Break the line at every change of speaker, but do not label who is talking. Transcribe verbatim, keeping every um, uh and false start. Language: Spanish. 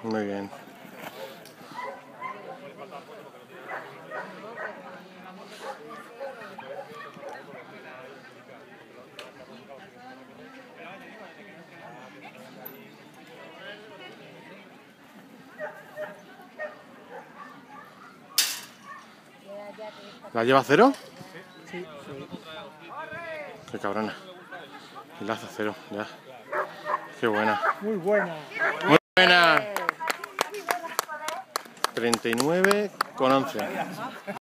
Muy bien. ¿La lleva a cero?
Sí, sí.
Qué cabrona. Y la hace a cero, ya. Qué buena.
Muy buena.
Muy buena. treinta y nueve con once.